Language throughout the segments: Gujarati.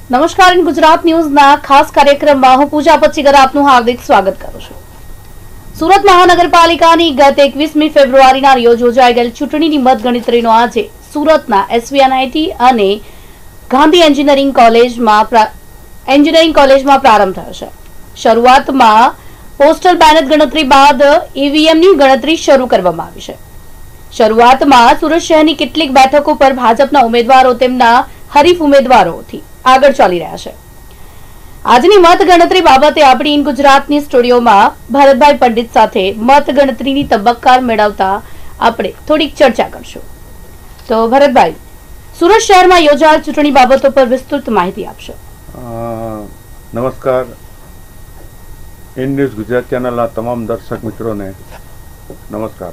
નમસ્કાર, ગુજરાત ન્યૂઝના ખાસ કાર્યક્રમમાં હું પૂજા પચ્ચીગર આપનું હાર્દિક સ્વાગત કરું છું। સુરત મહાનગરપાલિકાની ગત 21મી ફેબ્રુઆરીના રોજ યોજાઈ ગયેલ ચૂંટણીની મતગણતરીનો આજે સુરતના એસવીએનઆઈટી અને ગાંધી એન્જિનિયરિંગ કોલેજમાં પ્રારંભ થયો છે। શરૂઆતમાં પોસ્ટલ બેલેટ ગણતરી બાદ ઈવીએમની ગણતરી શરૂ કરવામાં આવી છે। શરૂઆતમાં સુરત શહેરની કેટલીક બેઠકો પર ભાજપના ઉમેદવારો તેમના હરીફ ઉમેદવારોથી આગળ ચાલી રહ્યા છે। આજની મતગણતરી બાબતે આપણી ઇન ગુજરાતની સ્ટુડિયોમાં ભરતભાઈ પંડિત સાથે મતગણતરીની તબક્કાર મેળવતા આપણે થોડીક ચર્ચા કરશું। તો ભરતભાઈ, સુરત શહેરમાં યોજાયેલ ચૂંટણી બાબતો પર વિસ્તૃત માહિતી આપશો। નમસ્કાર, ઇન ન્યૂઝ ગુજરાત ચેનલના તમામ દર્શક મિત્રોને નમસ્કાર।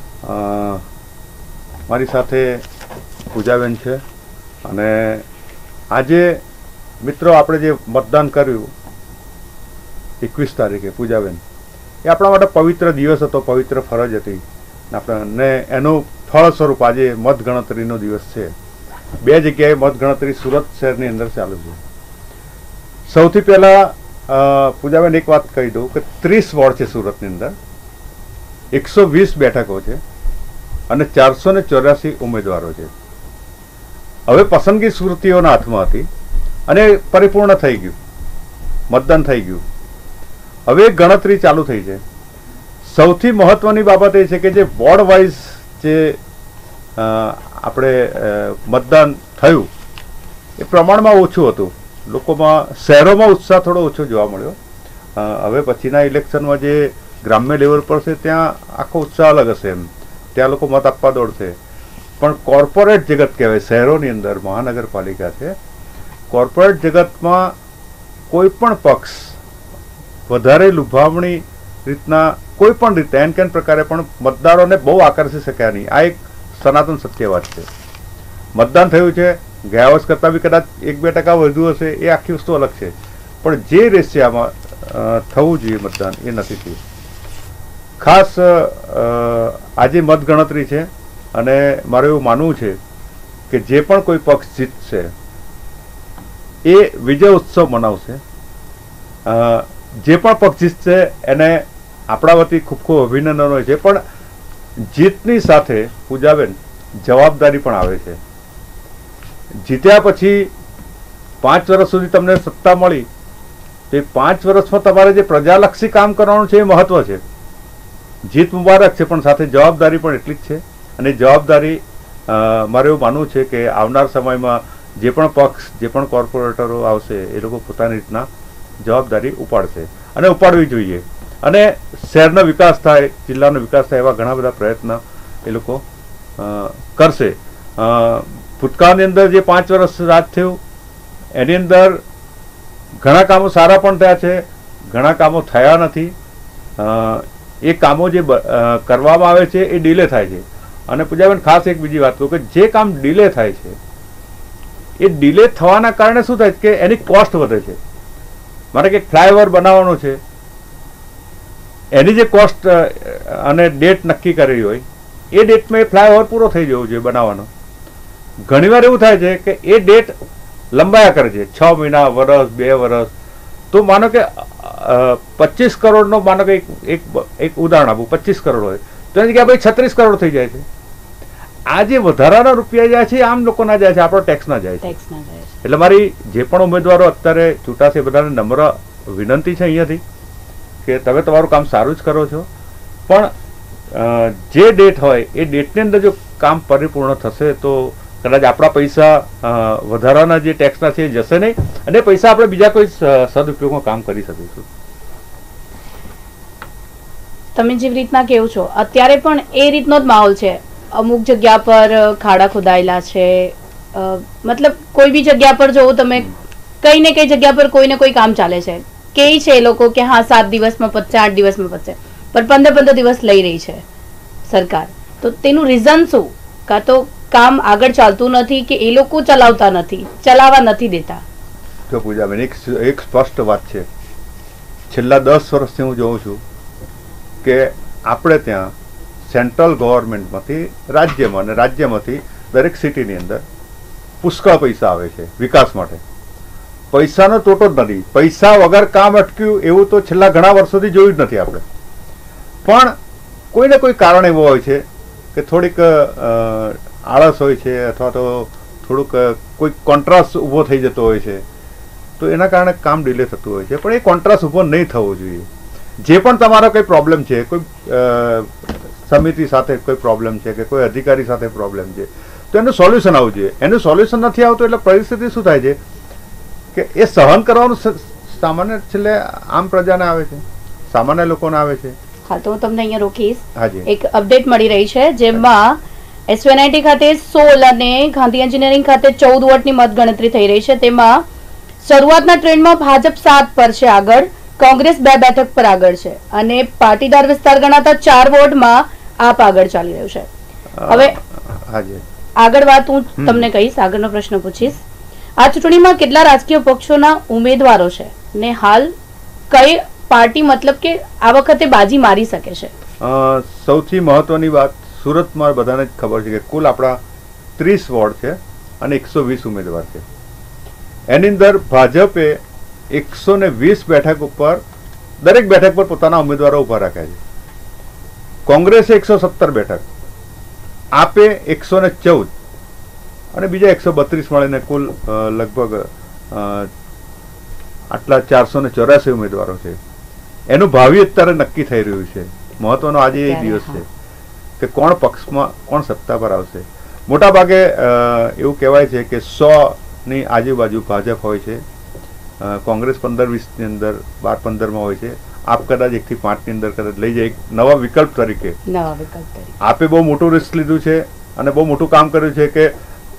મારી સાથે પૂજાબેન છે અને આજે મિત્રો આપણે જે મતદાન કર્યું 21 તારીખે પૂજાબેન, એ આપણા માટે પવિત્ર દિવસ હતો, પવિત્ર ફરજ હતી આપણને એનું ફળ સ્વરૂપ આજે મતગણતરીનો દિવસ છે। બે જગ્યાએ મતગણતરી સુરત શહેરની અંદર ચાલુ છે। સૌથી પહેલાં પૂજાબેન એક વાત કહી દઉં કે 30 વોર્ડ છે સુરતની અંદર, 120 બેઠકો છે અને 484 ઉમેદવારો છે। હવે પસંદગી સુરતીઓના હાથમાં હતી અને પરિપૂર્ણ થઈ ગયું, મતદાન થઈ ગયું। હવે ગણતરી ચાલુ થઈ છે। સૌથી મહત્વની બાબત એ છે કે જે વોર્ડ વાઇઝ જે આપણે મતદાન થયું એ પ્રમાણમાં ઓછું હતું, લોકોમાં શહેરોમાં ઉત્સાહ થોડો ઓછો જોવા મળ્યો। હવે પછીના ઇલેક્શનમાં જે ગ્રામ્ય લેવલ પર છે ત્યાં આખો ઉત્સાહ અલગ હશે, એમ ત્યાં લોકો મત આપવા દોડશે। પણ કોર્પોરેટ જગત કહેવાય, શહેરોની અંદર મહાનગરપાલિકા છે, કોર્પોરેટ જગતમાં કોઈ પણ પક્ષ વધારે લુભાવણી રીતના કોઈ પણ રીતે એન કેન પ્રકારે પણ મતદારોને બહુ આકર્ષી શક્યા નહીં। આ એક સનાતન સત્ય વાત છે। મતદાન થયું છે, ગયા વર્ષ કરતાં બી કદાચ 1-2% વધુ હશે, એ આખી વસ્તુ અલગ છે, પણ જે રેશિયામાં થવું જોઈએ મતદાન એ નથી થયું। ખાસ આજે મતગણતરી છે અને મારું એવું માનવું છે કે જે પણ કોઈ પક્ષ જીતશે એ વિજય ઉત્સવ મનાવશે। જે પણ પક્ષ જીતશે એને આપણા વતી ખૂબ ખૂબ અભિનંદન હોય છે, પણ જીતની સાથે પૂજાબેન જવાબદારી પણ આવે છે। જીત્યા પછી 5 વર્ષ સુધી તમને સત્તા મળી તો એ 5 વર્ષમાં તમારે જે પ્રજાલક્ષી કામ કરવાનું છે એ મહત્વ છે। જીત મુબારક છે, પણ સાથે જવાબદારી પણ એટલી જ છે અને જવાબદારી મારે એવું માનવું છે કે આવનાર સમયમાં જે પણ પક્ષ, જે પણ કોર્પોરેટરો આવશે એ લોકો પોતાની રીતના જવાબદારી ઉપાડશે અને ઉપાડવી જોઈએ અને શહેરનો વિકાસ થાય, જિલ્લાનો વિકાસ થાય એવા ઘણા બધા પ્રયત્ન એ લોકો કરશે। ભૂતકાળની અંદર જે 5 વર્ષ રાજ થયું એની અંદર ઘણા કામો સારા પણ થયા છે, ઘણા કામો થયા નથી। એ કામો જે કરવામાં આવે છે એ ડીલે થાય છે। અને પૂજાબેન ખાસ એક બીજી વાત કહું કે જે કામ ડીલે થાય છે એ ડીલે થવાના કારણે શું થાય કે એની કોસ્ટ વધે છે। મારે કે ફ્લાયઓવર બનાવવાનો છે, એની જે કોસ્ટ અને ડેટ નક્કી કરેલી હોય એ ડેટમાં એ ફ્લાયઓવર પૂરો થઈ જવો જોઈએ બનાવવાનો। ઘણીવાર એવું થાય છે કે એ ડેટ લંબાયા કરે છે, 6 મહિના, વર્ષ, 2 વર્ષ। તો માનો કે 25 કરોડનો માનો કે એક ઉદાહરણ આપું, 25 કરોડ હોય તો એની જગ્યાએ 36 કરોડ થઈ જાય છે। આ જે વધારાના રૂપિયા જાય છે આમ લોકોના જાય છે, આપણો ટેક્સના જાય છે। એટલે મારી જે પણ ઉમેદવારો અત્યારે ચૂંટાશે બધાને નમ્ર વિનંતી છે અહીંયાથી કે તમે તમારું કામ સારું જ કરો છો, પણ જે ડેટ હોય એ ડેટની અંદર જો કામ પરિપૂર્ણ થશે તો કદાચ આપણા પૈસા વધારાના જે ટેક્સના છે એ જશે નહીં અને પૈસા આપણે બીજા કોઈ સદુપયોગમાં કામ કરી શકીશું। તમે જેવી રીતના કહો છો અત્યારે પણ એ રીતનો જ માહોલ છે। અમુક જગ્યા પર ખાડા ખોદાયેલા છે, મતલબ કોઈ બી જગ્યા પર જો તમે કઈ ને કઈ જગ્યા પર કોઈ ને કોઈ કામ ચાલે છે, કે છે એ લોકો કે હા 7 દિવસમાં પતશે, 8 દિવસમાં પતશે, પણ 15 દિવસ લઈ રહી છે સરકાર। તો તેનું રીઝન શું? કાં તો કામ આગળ ચાલતું નથી કે એ લોકો ચલાવતા નથી, ચલાવવા નથી દેતા? જો પૂજાબેન એક સ્પષ્ટ વાત છે, છેલ્લા 10 વર્ષથી હું જોઉં છું કે આપણે ત્યાં સેન્ટ્રલ ગવર્મેન્ટમાંથી રાજ્યમાં અને રાજ્યમાંથી દરેક સિટીની અંદર પુષ્કળ પૈસા આવે છે વિકાસ માટે, પૈસાનો ટોટો જ નથી. પૈસા વગર કામ અટક્યું એવું તો છેલ્લા ઘણા વર્ષોથી જોયું જ નથી આપણે. પણ કોઈને કોઈ કારણ એવું હોય છે કે થોડીક આળસ હોય છે અથવા તો થોડુંક કોઈ કોન્ટ્રાસ્ટ ઊભો થઈ જતો હોય છે, તો એના કારણે કામ ડિલે થતું હોય છે. પણ એ કોન્ટ્રાસ્ટ ઊભો નહીં થવો જોઈએ. જે પણ તમારો કોઈ પ્રોબ્લેમ છે, કોઈ સમિતિ સાથે કોઈ પ્રોબ્લેમ છે કે કોઈ અધિકારી સાથે પ્રોબ્લેમ છે, તો એનું સોલ્યુશન આવવું જોઈએ. એનું સોલ્યુશન નથી આવતું એટલે પરિસ્થિતિ શું થાય છે કે એ સહન કરવાનું સામાન્ય છેલ્લે આમ પ્રજાને આવે છે, સામાન્ય લોકોને આવે છે. હા, તો હું તમને અહીંયા રોકીશ. હાજી. એક અપડેટ મળી રહી છે જેમાં SVNIT ખાતે 16 અને ગાંધી એન્જિનિયરિંગ ખાતે 14 વોટની મતગણતરી થઈ રહી છે. તેમાં શરૂઆતના ટ્રેન્ડમાં ભાજપ 7 પર છે આગળ, કોંગ્રેસ 2 બેઠક પર આગળ છે અને પાટીદાર વિસ્તાર ગણાતા 4 વોર્ડમાં આપ આગળ ચાલી રહ્યું છે. હવે આગળ વાત હું તમને કહીશ, આગળનો પ્રશ્ન પૂછીશ. આ ચૂંટણીમાં કેટલા રાજકીય પક્ષોના ઉમેદવારો છે ને હાલ કઈ પાર્ટી મતલબ કે આ વખતે બાજી મારી શકે છે? સૌથી મહત્વની વાત, સુરતમાં બધાને જ ખબર છે કે કુલ આપણા 30 વોર્ડ છે અને 120 ઉમેદવાર છે. એની અંદર ભાજપે 120 બેઠક ઉપર, દરેક બેઠક પર પોતાના ઉમેદવારો ઉભા રાખ્યા છે. કોંગ્રેસે 117 બેઠક, આપે 114 અને બીજા 132 મળીને કુલ લગભગ આટલા 484 ઉમેદવારો છે. એનું ભાવિ અત્યારે નક્કી થઈ રહ્યું છે. મહત્વનો આજે એ દિવસ છે કે કોણ પક્ષમાં, કોણ સત્તા પર આવશે. મોટા ભાગે એવું કહેવાય છે કે 100ની આજુબાજુ ભાજપ હોય છે, કોંગ્રેસ 15-20ની અંદર, 12-15માં હોય છે, આપ કદાચ 1 થી 5ની અંદર કદાચ લઈ જાય. નવા વિકલ્પ તરીકે આપે બહુ મોટું રિસ્ક લીધું છે અને બહુ મોટું કામ કર્યું છે કે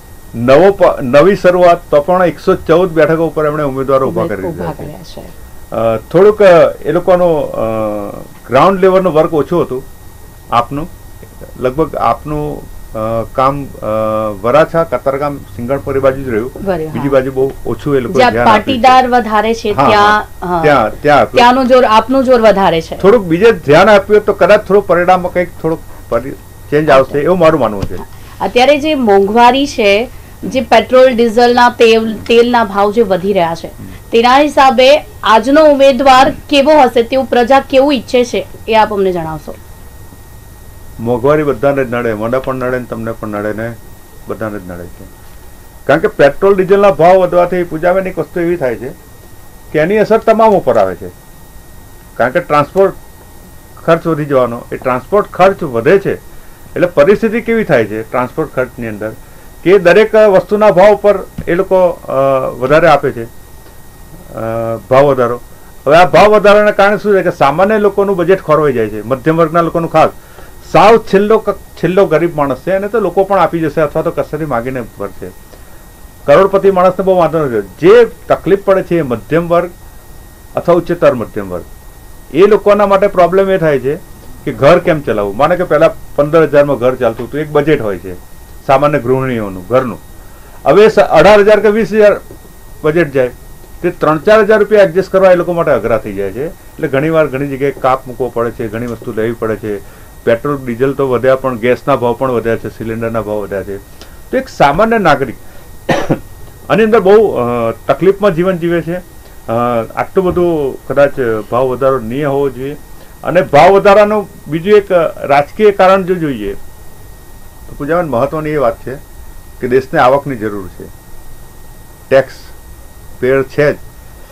નવી શરૂઆત, તો પણ 114 બેઠકો ઉપર એમણે ઉમેદવારો ઉભા કરી દીધા છે. થોડુંક એ લોકોનું ગ્રાઉન્ડ લેવલનું વર્ક ઓછું હતું આપનું. લગભગ આપનું કામ વરાછા, કતારગામ, સિંગણપુરી બાજુ જ રહ્યું. બીજી બાજુ બહુ ઓછું એ લોકો પાટીદાર વધારે છે ત્યાંનું જોર, આપનું જોર વધારે છે. થોડુંક બીજે ધ્યાન આપ્યું તો કદાચ થોડું પરિણામમાં કંઈક થોડુંક ચેન્જ આવશે એવું મારું માનવું છે. અત્યારે જે મોંઘવારી છે, જે પેટ્રોલ ડીઝલના તેલના ભાવ જે વધી રહ્યા છે, તેના હિસાબે આજનો ઉમેદવાર કેવો હશે તેવું પ્રજા કેવું ઈચ્છે છે એ આપ અમને જણાવશો. મોંઘવારી બધાને જ નડે, મને પણ નડે ને તમને પણ નડે ને બધાને જ નડે છે. કારણ કે પેટ્રોલ ડીઝલના ભાવ વધવાથી પૂજાબેન એક વસ્તુ એવી થાય છે કે એની અસર તમામ ઉપર આવે છે. કારણ કે ટ્રાન્સપોર્ટ ખર્ચ વધી જવાનો, એ ટ્રાન્સપોર્ટ ખર્ચ વધે છે એટલે પરિસ્થિતિ કેવી થાય છે ટ્રાન્સપોર્ટ ખર્ચની અંદર કે દરેક વસ્તુના ભાવ ઉપર એ લોકો વધારે આપે છે, ભાવ વધારો. હવે આ ભાવ વધારાના કારણે શું છે કે સામાન્ય લોકોનું બજેટ ખોરવાઈ જાય છે, મધ્યમ વર્ગના લોકોનું ખાસ. સાવ છેલ્લો ગરીબ માણસ છે એને તો લોકો પણ આપી જશે અથવા તો કશેથી માગીને ભરશે. કરોડપતિ માણસને બહુ વાંધો નથી. જે તકલીફ પડે છે એ મધ્યમ વર્ગ અથવા ઉચ્ચતર મધ્યમ વર્ગ, એ લોકોના માટે પ્રોબ્લેમ એ થાય છે કે ઘર કેમ ચલાવવું. માને કે પહેલા 15,000માં ઘર ચાલતું હતું, એક બજેટ હોય છે સામાન્ય ગૃહિણીઓનું ઘરનું. હવે 18,000 કે 20,000 બજેટ જાય તે 3-4 હજાર રૂપિયા એડજસ્ટ કરવા એ લોકો માટે અઘરા થઈ જાય છે. એટલે ઘણીવાર ઘણી જગ્યાએ કાપ મૂકવો પડે છે, ઘણી વસ્તુ લેવી પડે છે. પેટ્રોલ ડીઝલ તો વધ્યા પણ ગેસના ભાવ પણ વધ્યા છે, સિલિન્ડરના ભાવ વધ્યા છે. તો એક સામાન્ય નાગરિક આની અંદર બહુ તકલીફમાં જીવન જીવે છે. આટલું બધું કદાચ ભાવ વધારો નહીં હોવો જોઈએ. અને ભાવ વધારાનું બીજું એક રાજકીય કારણ જો જોઈએ તો પૂજાબેન મહત્વની એ વાત છે કે દેશને આવકની જરૂર છે, ટેક્સ પેયર છે જ.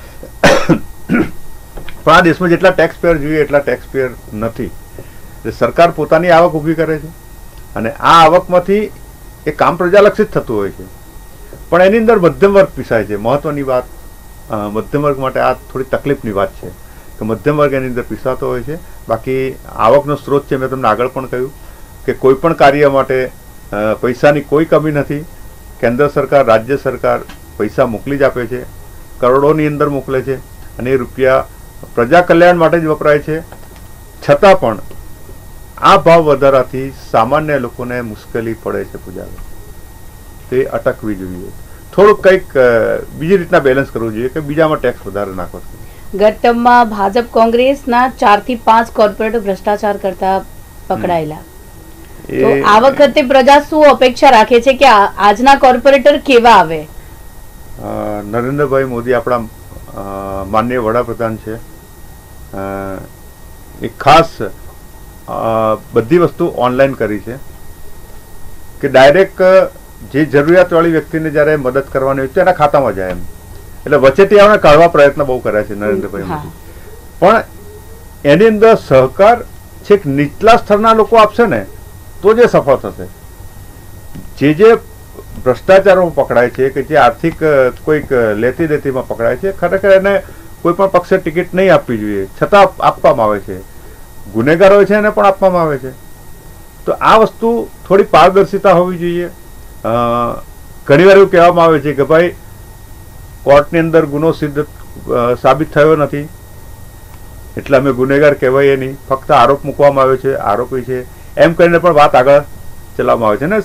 પણ આ દેશમાં જેટલા ટેક્સ પેયર જોઈએ એટલા ટેક્સ પેયર નથી. સરકાર પોતાની આવક ઊભી કરે છે અને આ આવકમાંથી એ કામ પ્રજાલક્ષિત થતું હોય છે, પણ એની અંદર મધ્યમ વર્ગ પીસાય છે. મહત્વની વાત, મધ્યમ વર્ગ માટે આ થોડી તકલીફની વાત છે કે મધ્યમ વર્ગ એની અંદર પીસાતો હોય છે. બાકી આવકનો સ્ત્રોત છે, મેં તમને આગળ પણ કહ્યું કે કોઈ પણ કાર્ય માટે પૈસાની કોઈ કમી નથી. કેન્દ્ર સરકાર, રાજ્ય સરકાર પૈસા મોકલી જ આપે છે, કરોડોની અંદર મોકલે છે અને એ રૂપિયા પ્રજા કલ્યાણ માટે જ વપરાય છે. છતાં પણ આ ભાવ વધારાથી સામાન્ય લોકોને મુશ્કેલી પડે છે પૂજાબેન. તે અટકવી જોઈએ. થોડુંક કંઈક બીજી રીતના બેલેન્સ કરવું જોઈએ કે બીજામાં ટેક્સ વધારે નાખવો જોઈએ. ગત ટર્મમાં ભાજપ કોંગ્રેસના 4 થી 5 કોર્પોરેટર ભ્રષ્ટાચાર કરતા પકડાયેલા. તો આ વખતે પ્રજા શું અપેક્ષા રાખે છે કે આજના કોર્પોરેટર કેવા આવે? નરેન્દ્રભાઈ મોદી આપણા માનનીય વડાપ્રધાન છે. એક ખાસ બધી વસ્તુ ઓનલાઈન કરી છે કે ડાયરેક્ટ જે જરૂરિયાતવાળી વ્યક્તિને જ્યારે મદદ કરવાની હોય તો એના ખાતામાં જાય એમ. એટલે વચેટિયાઓને કાઢવા પ્રયત્ન બહુ કર્યા છે નરેન્દ્રભાઈ મોદી. પણ એની અંદર સહકાર છેક નીચલા સ્તરના લોકો આપશે ને તો જે સફળ થશે. જે ભ્રષ્ટાચારોમાં પકડાય છે કે જે આર્થિક કોઈક લેતી દેતીમાં પકડાય છે, ખરેખર એને કોઈ પણ પક્ષે ટિકિટ નહીં આપવી જોઈએ, છતાં આપવામાં આવે છે. ગુનેગાર હોય છે એને પણ આપવામાં આવે છે. તો આ વસ્તુ થોડી પારદર્શિતા હોવી જોઈએ. ઘણીવાર એવું કહેવામાં આવે છે કે ભાઈ કોર્ટની અંદર ગુનો સિદ્ધ સાબિત થયો નથી એટલે અમે ગુનેગાર કહેવાય નહીં, ફક્ત આરોપ મૂકવામાં આવ્યો છે, આરોપી છે એમ કરીને પણ વાત આગળ ચલાવવામાં આવે છે ને.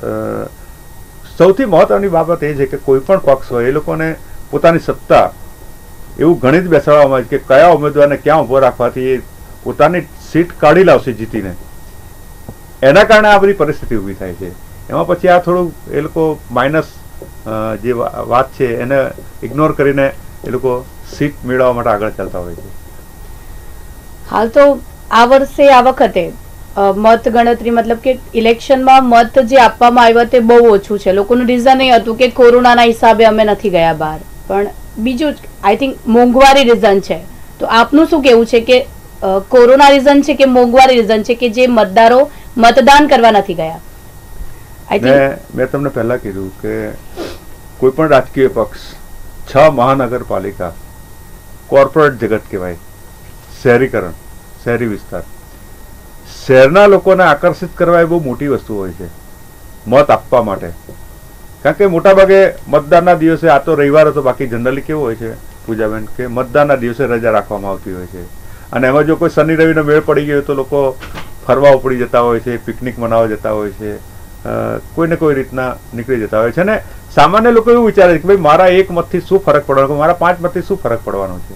સૌથી મહત્વની બાબત એ છે કે કોઈ પણ પક્ષ હોય એ લોકોને પોતાની સત્તા એવું ગણિત બેસાડવામાં આવે છે કે કયા ઉમેદવારને ક્યાં ઉભો રાખવાથી એ પોતાની સીટ કાઢી લાવશે જીતીને. એના કારણે આ બધી પરિસ્થિતિ ઊભી થાય છે. એમાં પછી આ થોડું એ લોકો માઇનસ જે વાત છે એને ઇગ્નોર કરીને એ લોકો સીટ મેળવવા માટે આગળ ચાલતા હોય છે. હાલ તો આ વર્ષે આ વખતે મત ગણતરી મતલબ કે ઇલેક્શનમાં મત જે આપવામાં આવ્યા તે બહુ ઓછું છે. લોકોનું રીઝન એ હતું કે કોરોનાના હિસાબે અમે નથી ગયા બહાર, પણ બીજું આઈ થિંક મોંઘવારી રીઝન છે. તો આપનું શું કેવું છે કે કોરોના રીઝન છે કે મોંઘવારી રીઝન છે કે જે મતદારો મતદાન કરવા નથી ગયા? મેં તમને પહેલા કીધું કે કોઈ પણ રાજકીય પક્ષ 6 મહાનગરપાલિકા કોર્પોરેટ જગત કહેવાય, શહેરીકરણ, શહેરી વિસ્તાર, શહેરના લોકોને આકર્ષિત કરવા એ બહુ મોટી વસ્તુ હોય છે મત આપવા માટે. કારણ કે મોટાભાગે મતદાનના દિવસે, આ તો રવિવાર હતો, બાકી જનરલી કેવું હોય છે પૂજાબેન કે મતદાનના દિવસે રજા રાખવામાં આવતી હોય છે અને એમાં જો કોઈ શનિ રવિનો મેળ પડી ગયો તો લોકો ફરવા ઉપડી જતા હોય છે, પિકનિક મનાવવા જતા હોય છે, કોઈને કોઈ રીતના નીકળી જતા હોય છે. ને સામાન્ય લોકો એવું વિચારે છે કે ભાઈ મારા 1 મતથી શું ફરક પડવાનો, મારા 5 મતથી શું ફરક પડવાનો છે.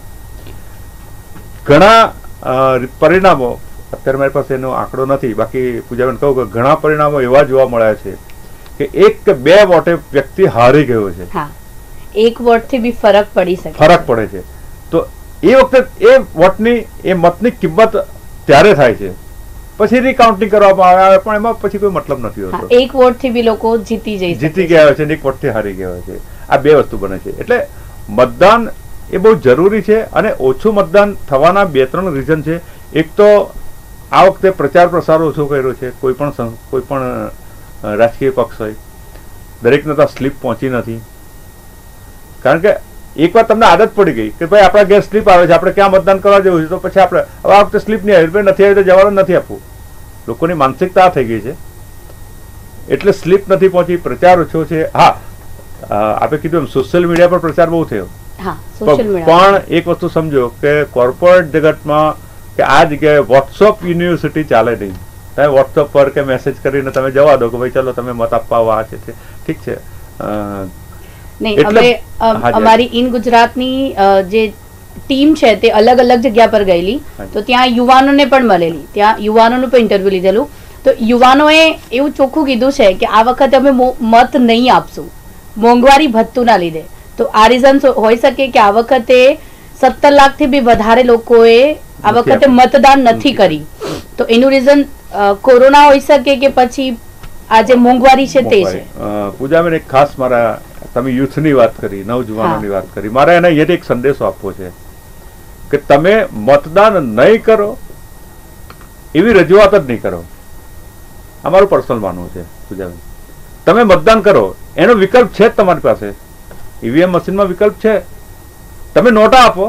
ઘણા પરિણામો અત્યારે મારી પાસે એનો આંકડો નથી, બાકી પૂજાબેન કહું કે ઘણા પરિણામો એવા જોવા મળ્યા છે કે 1 કે 2 વોટે વ્યક્તિ હારી ગયો છે. 1 વોટથી બી ફરક પડી શકે, ફરક પડે છે. તો એ વખતે એ વોટની, એ મતની કિંમત ત્યારે થાય છે. પછી રીકાઉન્ટિંગ કરવામાં આવે પણ એમાં પછી કોઈ મતલબ નથી હોતો. 1 વોટથી બી લોકો જીતી ગયા હોય છે અને 1 વોટથી હારી ગયા હોય છે. આ 2 વસ્તુ બને છે. એટલે મતદાન એ બહુ જરૂરી છે અને ઓછું મતદાન થવાના 2-3 રીઝન છે. એક તો આ વખતે પ્રચાર પ્રસાર ઓછો કર્યો છે. કોઈ પણ રાજકીય પક્ષ હોય દરેકને તો સ્લીપ પહોંચી નથી. કારણ કે એકવાર તમને આદત પડી ગઈ કે ભાઈ આપણા ઘેર સ્લીપ આવે છે, આપણે ક્યાં મતદાન કરવા જવું છે, તો પછી આપણે હવે આ વખતે સ્લીપ નહીં આવી, નથી આવી તો જવાનું નથી આપવું. લોકોની માનસિકતા થઈ ગઈ છે એટલે સ્લીપ નથી પહોંચી, પ્રચાર ઓછો છે. હા, આપણે કીધું એમ સોશિયલ મીડિયા પર પ્રચાર બહુ થયો, પણ એક વસ્તુ સમજો કે કોર્પોરેટ જગતમાં કે આ જગ્યાએ વોટ્સઅપ યુનિવર્સિટી ચાલે નહીં. તમે વોટ્સઅપ પર કે મેસેજ કરીને તમે જવા દો કે ભાઈ ચલો તમે મત આપવા આ છે, ઠીક છે. નહીં, હવે અમારી ઇન ગુજરાતની જે ટીમ છે તે અલગ અલગ જગ્યા પર ગયેલી, તો ત્યાં યુવાનોને પણ મળેલી, ત્યાં યુવાનોનું પણ ઇન્ટરવ્યુ લીધેલું. તો યુવાનોએ એવું ચોખ્ખું કીધું છે કે આ વખતે અમે મત નહીં આપશું મોંઘવારી ભથ્થુના લીધે. તો આ રીઝન હોઈ શકે કે આ વખતે 17 લાખથી બી વધારે લોકોએ આ વખતે મતદાન નથી કરી. તો એનું રીઝન કોરોના હોઈ શકે કે પછી આ જે મોંઘવારી છે તે છે. પૂજાબેન, એક ખાસ મારા, તમે યુથની વાત કરી, નવજુવાનોની વાત કરી, મારે એને એ એક સંદેશો આપવો છે કે તમે મતદાન નહીં કરો એવી રજૂઆત જ નહીં કરો. અમારું પર્સનલ માનવું છે પૂજાબેન. તમે મતદાન કરો એનો વિકલ્પ છે જ તમારી પાસે, ઈવીએમ મશીનમાં વિકલ્પ છે. તમે નોટા આપો,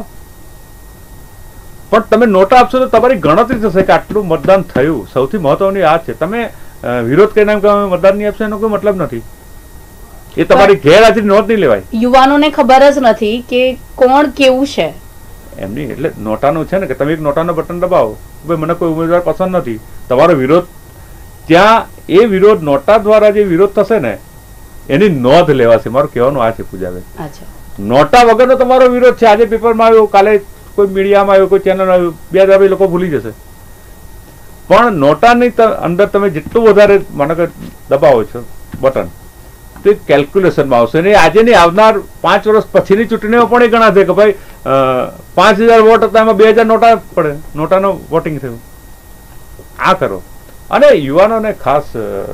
પણ તમે નોટા આપશો તો તમારી ગણતરી થશે કે આટલું મતદાન થયું. સૌથી મહત્વની આ છે. તમે વિરોધ કરીને એમ કે અમે મતદાન નહીં આપશો એનો કોઈ મતલબ નથી. એ તમારી ગેરહાજરી નોંધ નહીં લેવાય. યુવાનોને ખબર જ નથી કે કોણ કેવું છે એમની. એટલે નોટાનું છે ને કે તમે એક નોટાનો બટન દબાવો, ભાઈ મને કોઈ ઉમેદવાર પસંદ નથી, તમારો વિરોધ, ત્યાં એ વિરોધ નોટા દ્વારા જે વિરોધ થશે ને એની નોંધ લેવાશે. મારું કહેવાનું આ છે પૂજાબેન, નોટા વગરનો તમારો વિરોધ છે. આજે પેપરમાં આવ્યો, કાલે કોઈ મીડિયામાં આવ્યો, કોઈ ચેનલ આવ્યું, 2 દાડા લોકો ભૂલી જશે. પણ નોટાની અંદર તમે જેટલું વધારે માનો કે દબાવો છો બટન, તો એક કેલ્ક્યુલેશનમાં આવશે ને આજેની આવનાર 5 વર્ષ પછીની ચૂંટણીઓ પણ એ ગણાશે કે ભાઈ 5000 વોટ હતા એમાં 2000 નોટા પડે, નોટાનો વોટિંગ થયું. આ કરો. અને યુવાનોને ખાસ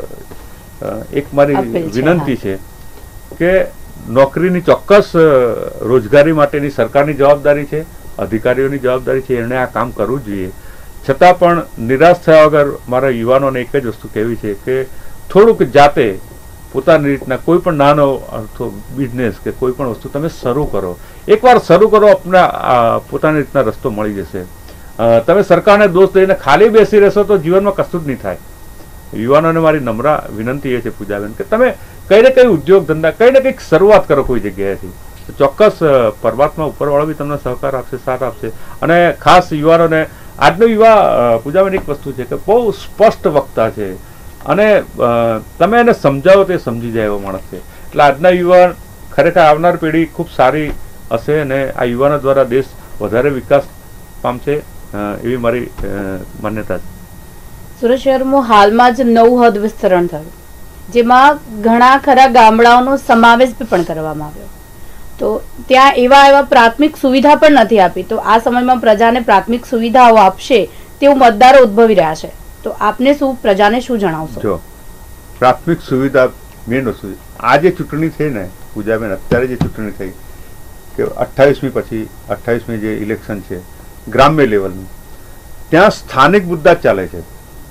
એક મારી વિનંતી છે કે નોકરીની ચોક્કસ રોજગારી માટેની સરકારની જવાબદારી છે, અધિકારીઓની જવાબદારી છે, એણે આ કામ કરવું જોઈએ. છતાં પણ નિરાશ થયા વગર મારા યુવાનોને એક જ વસ્તુ કહેવી છે કે થોડુંક જાતે પોતાની રીતના કોઈ પણ નાનો બિઝનેસ કે કોઈ પણ વસ્તુ તમે શરૂ કરો. એકવાર શરૂ કરો, પોતાની રીતના રસ્તો મળી જશે. તમે સરકારને દોષ દઈને ખાલી બેસી રહેશો તો જીવનમાં કશું જ નહીં થાય. યુવાનોને મારી નમ્ર વિનંતી એ છે પૂજાબેન કે તમે કઈ ને કઈ ઉદ્યોગ ધંધા કઈ ને કંઈક શરૂઆત કરો કોઈ જગ્યાએથી. ચોક્કસ પરમાત્મા ઉપરવાળો બી તમને સહકાર આપશે, સાથ આપશે. અને ખાસ યુવાનોને આજનો યુવા પૂજાબેન એક વસ્તુ છે કે બહુ સ્પષ્ટ વક્તા છે અને તમે એને સમજાવો તો એ સમજી જાય એવો માણસ છે. એટલે આજના યુવાન ખરેખર આવનાર પેઢી ખૂબ સારી હશે અને આ યુવાનો દ્વારા દેશ વધારે વિકાસ પામશે એવી મારી માન્યતા છે. સુરત શહેરમાં હાલમાં જ નવું હદ વિસ્તરણ થયું, જેમાં ઘણા ખરા ગામડાઓનો સમાવેશ પણ કરવામાં આવ્યો. તો ત્યાં એવા પ્રાથમિક સુવિધા પણ નથી આપી. તો આ સમયમાં પ્રજાને પ્રાથમિક સુવિધાઓ આપશે તેવું મતદારો ઉદ્ભવી રહ્યા છે. તો આપને પ્રજાને શું જણાવશો? જો પ્રાથમિક સુવિધા મેન વસ્તુ, આ જે ચૂંટણી થઈ ને પૂજાબેન, અત્યારે જે ચૂંટણી થઈ કે 28મી પછી 28મી જે ઇલેક્શન છે ગ્રામ્ય લેવલનું, ત્યાં સ્થાનિક મુદ્દા ચાલે છે.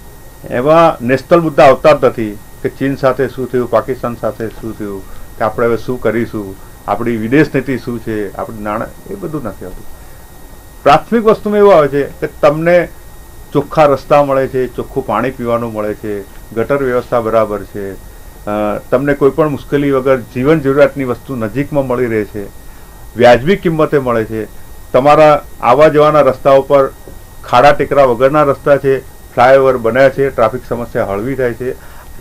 એમાં નેશનલ મુદ્દા આવતા જ નથી કે ચીન સાથે શું થયું, પાકિસ્તાન સાથે શું થયું, કે આપણે હવે શું કરીશું, આપણી વિદેશ નીતિ શું છે, આપણી નાણાં, એ બધું નથી આવતું. પ્રાથમિક વસ્તુમાં એવું આવે છે કે તમને ચોખ્ખા રસ્તા મળે છે, ચોખ્ખું પાણી પીવાનું મળે છે, ગટર વ્યવસ્થા બરાબર છે, તમને કોઈ પણ મુશ્કેલી વગર જીવન જરૂરિયાતની વસ્તુ નજીકમાં મળી રહે છે, વ્યાજબી કિંમતે મળે છે. તમારા આવવા જવાના રસ્તાઓ પર ખાડા ટેકરા વગરના રસ્તા છે, ફ્લાયઓવર બન્યા છે, ટ્રાફિક સમસ્યા હળવી થાય છે.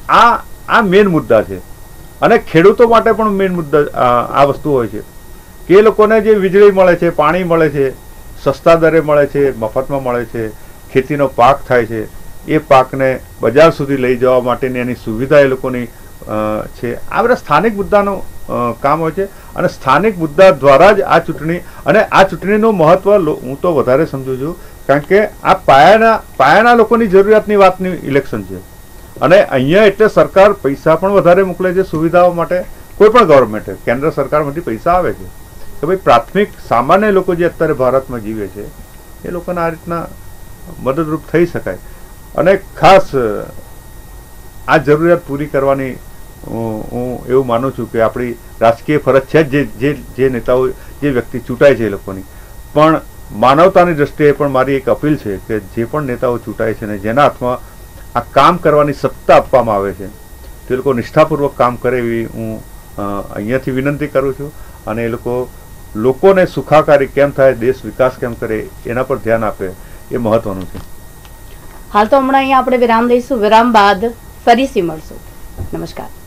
આ મેઇન મુદ્દા છે. અને ખેડૂતો માટે પણ મેઇન મુદ્દા આ વસ્તુ હોય છે કે એ લોકોને જે વીજળી મળે છે, પાણી મળે છે, સસ્તા દરે મળે છે, મફતમાં મળે છે, ખેતીનો પાક થાય છે, એ પાકને બજાર સુધી લઈ જવા માટેની એની સુવિધા એ લોકોની છે. આ બધા સ્થાનિક મુદ્દાનું કામ હોય છે અને સ્થાનિક મુદ્દા દ્વારા જ આ ચૂંટણી, અને આ ચૂંટણીનું મહત્વ હું તો વધારે સમજુ છું કારણ કે આ પાયાના લોકોની જરૂરિયાતની વાતની ઇલેક્શન છે. અને અહીંયા એટલે સરકાર પૈસા પણ વધારે મોકલે છે સુવિધાઓ માટે. કોઈ પણ ગવર્મેન્ટ, કેન્દ્ર સરકારમાંથી પૈસા આવે છે કે ભાઈ પ્રાથમિક સામાન્ય લોકો જે અત્યારે ભારતમાં જીવે છે એ લોકોને આ રીતના મદદરૂપ થઈ શકાય. અને ખાસ આ જરૂરિયાત પૂરી કરવાની હું એવું માનું છું કે આપણી રાજકીય ફરજ છે જે નેતાઓ, જે વ્યક્તિ ચૂંટાય છે એ લોકોની. પણ માનવતાની દ્રષ્ટિએ પણ મારી એક અપીલ છે કે જે પણ નેતાઓ ચૂંટાય છે ને જેના હાથમાં આ કામ કરવાની સત્તા આપવામાં આવે છે તે લોકો નિષ્ઠાપૂર્વક કામ કરે એવી હું અહીંયાથી વિનંતી કરું છું. અને એ લોકોને સુખાકારી કેમ થાય, દેશ વિકાસ કેમ કરે એના પર ધ્યાન આપે એ મહત્વનું છે. હાલ તો હમણાં અહીંયા આપણે વિરામ લઈશું. વિરામ બાદ ફરીથી મળશું. નમસ્કાર.